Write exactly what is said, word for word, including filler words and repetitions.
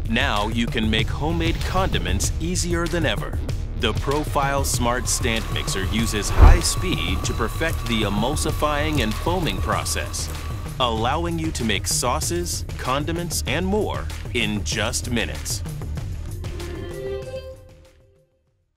Now you can make homemade condiments easier than ever. The Profile Smart Stand Mixer uses high speed to perfect the emulsifying and foaming process, allowing you to make sauces, condiments, and more in just minutes.